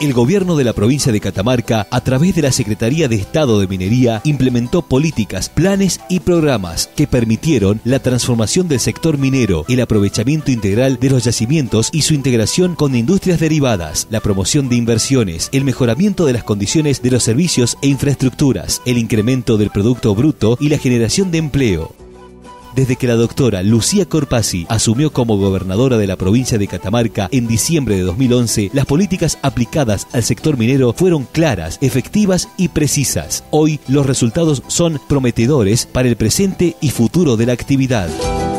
el gobierno de la provincia de Catamarca, a través de la Secretaría de Estado de Minería, implementó políticas, planes y programas que permitieron la transformación del sector minero, el aprovechamiento integral de los yacimientos y su integración con industrias derivadas, la promoción de inversiones, el mejoramiento de las condiciones de los servicios e infraestructuras, el incremento del Producto Bruto y la generación de empleo. Desde que la doctora Lucía Corpazzi asumió como gobernadora de la provincia de Catamarca en diciembre de 2011, las políticas aplicadas al sector minero fueron claras, efectivas y precisas. Hoy los resultados son prometedores para el presente y futuro de la actividad.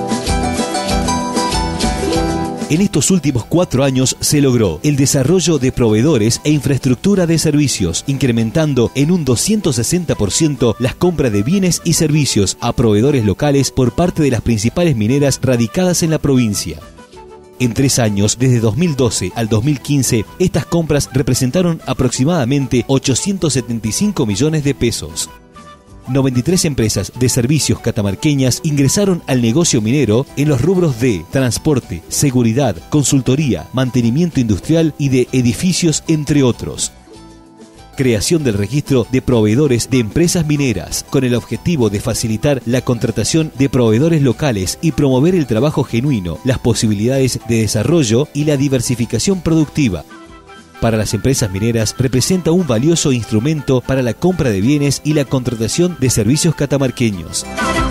En estos últimos 4 años se logró el desarrollo de proveedores e infraestructura de servicios, incrementando en un 260% las compras de bienes y servicios a proveedores locales por parte de las principales mineras radicadas en la provincia. En 3 años, desde 2012 al 2015, estas compras representaron aproximadamente 875 millones de pesos. 93 empresas de servicios catamarqueñas ingresaron al negocio minero en los rubros de transporte, seguridad, consultoría, mantenimiento industrial y de edificios, entre otros. Creación del registro de proveedores de empresas mineras, con el objetivo de facilitar la contratación de proveedores locales y promover el trabajo genuino, las posibilidades de desarrollo y la diversificación productiva. Para las empresas mineras representa un valioso instrumento para la compra de bienes y la contratación de servicios catamarqueños.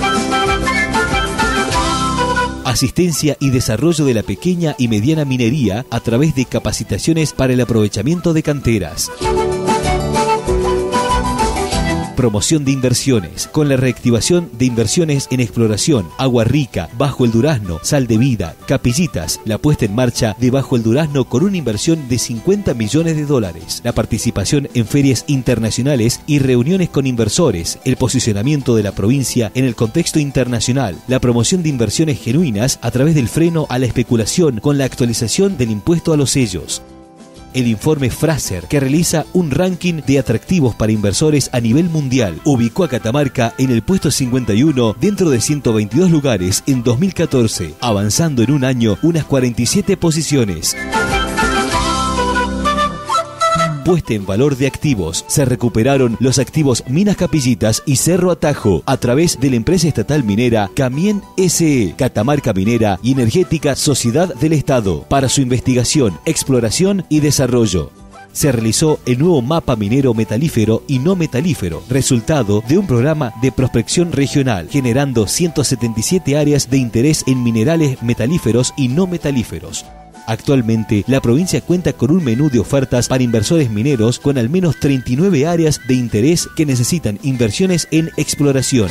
Asistencia y desarrollo de la pequeña y mediana minería a través de capacitaciones para el aprovechamiento de canteras. Promoción de inversiones, con la reactivación de inversiones en exploración, Agua Rica, Bajo el Durazno, Sal de Vida, Capillitas, la puesta en marcha de Bajo el Durazno con una inversión de 50 millones de dólares, la participación en ferias internacionales y reuniones con inversores, el posicionamiento de la provincia en el contexto internacional, la promoción de inversiones genuinas a través del freno a la especulación con la actualización del impuesto a los sellos. El informe Fraser, que realiza un ranking de atractivos para inversores a nivel mundial, ubicó a Catamarca en el puesto 51 dentro de 122 lugares en 2014, avanzando en un año unas 47 posiciones. Puesta en valor de activos. Se recuperaron los activos Minas Capillitas y Cerro Atajo a través de la empresa estatal minera Camien SE, Catamarca Minera y Energética Sociedad del Estado, para su investigación, exploración y desarrollo. Se realizó el nuevo mapa minero metalífero y no metalífero, resultado de un programa de prospección regional, generando 177 áreas de interés en minerales metalíferos y no metalíferos. Actualmente, la provincia cuenta con un menú de ofertas para inversores mineros con al menos 39 áreas de interés que necesitan inversiones en exploración.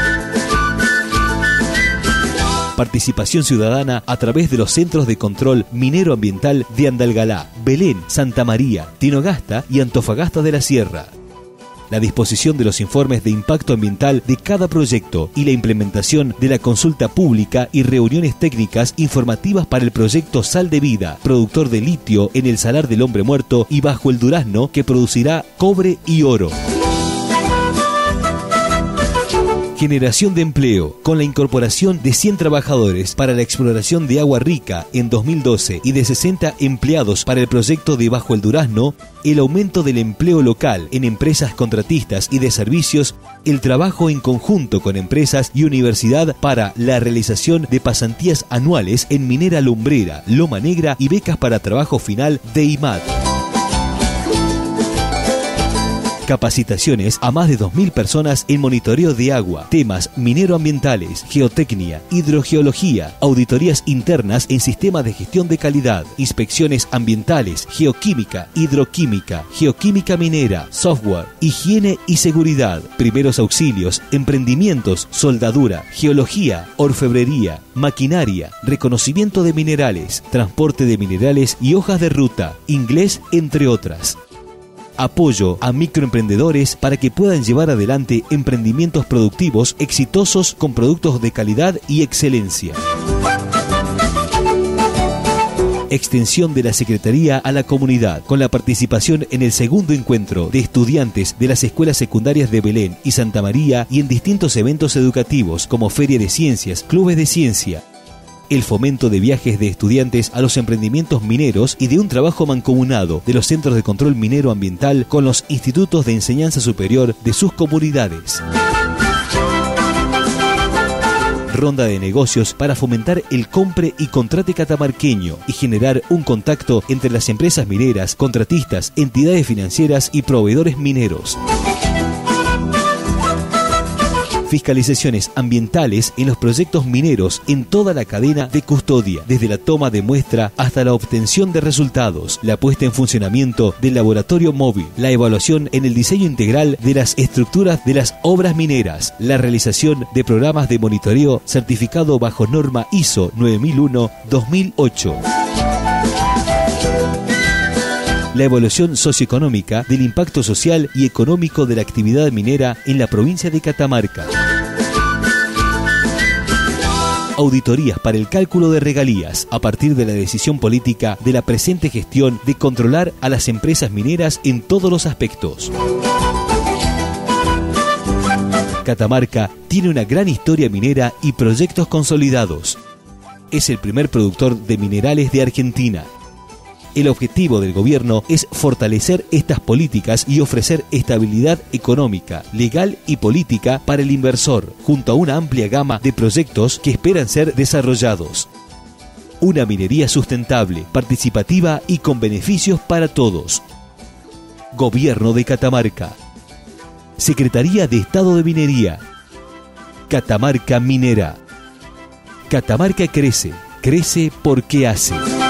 Participación ciudadana a través de los centros de control minero ambiental de Andalgalá, Belén, Santa María, Tinogasta y Antofagasta de la Sierra. La disposición de los informes de impacto ambiental de cada proyecto y la implementación de la consulta pública y reuniones técnicas informativas para el proyecto Sal de Vida, productor de litio en el Salar del Hombre Muerto y Bajo el Durazno, que producirá cobre y oro. Generación de empleo, con la incorporación de 100 trabajadores para la exploración de Agua Rica en 2012 y de 60 empleados para el proyecto de Bajo el Durazno, el aumento del empleo local en empresas contratistas y de servicios, el trabajo en conjunto con empresas y universidad para la realización de pasantías anuales en Minera Lumbrera, Loma Negra y becas para trabajo final de IMAT. Capacitaciones a más de 2.000 personas en monitoreo de agua, temas mineroambientales, geotecnia, hidrogeología, auditorías internas en sistemas de gestión de calidad, inspecciones ambientales, geoquímica, hidroquímica, geoquímica minera, software, higiene y seguridad, primeros auxilios, emprendimientos, soldadura, geología, orfebrería, maquinaria, reconocimiento de minerales, transporte de minerales y hojas de ruta, inglés, entre otras. Apoyo a microemprendedores para que puedan llevar adelante emprendimientos productivos exitosos con productos de calidad y excelencia. Extensión de la Secretaría a la comunidad, con la participación en el segundo encuentro de estudiantes de las escuelas secundarias de Belén y Santa María y en distintos eventos educativos como Feria de Ciencias, Clubes de Ciencia. el fomento de viajes de estudiantes a los emprendimientos mineros y de un trabajo mancomunado de los centros de control minero ambiental con los institutos de enseñanza superior de sus comunidades. Ronda de negocios para fomentar el compre y contrate catamarqueño y generar un contacto entre las empresas mineras, contratistas, entidades financieras y proveedores mineros. Fiscalizaciones ambientales en los proyectos mineros en toda la cadena de custodia, desde la toma de muestra hasta la obtención de resultados, la puesta en funcionamiento del laboratorio móvil, la evaluación en el diseño integral de las estructuras de las obras mineras, la realización de programas de monitoreo certificado bajo norma ISO 9001-2008. La evaluación socioeconómica del impacto social y económico de la actividad minera en la provincia de Catamarca. Auditorías para el cálculo de regalías a partir de la decisión política de la presente gestión de controlar a las empresas mineras en todos los aspectos. Catamarca tiene una gran historia minera y proyectos consolidados. Es el primer productor de minerales de Argentina. El objetivo del gobierno es fortalecer estas políticas y ofrecer estabilidad económica, legal y política para el inversor, junto a una amplia gama de proyectos que esperan ser desarrollados. Una minería sustentable, participativa y con beneficios para todos. Gobierno de Catamarca. Secretaría de Estado de Minería. Catamarca Minera. Catamarca crece, crece porque hace.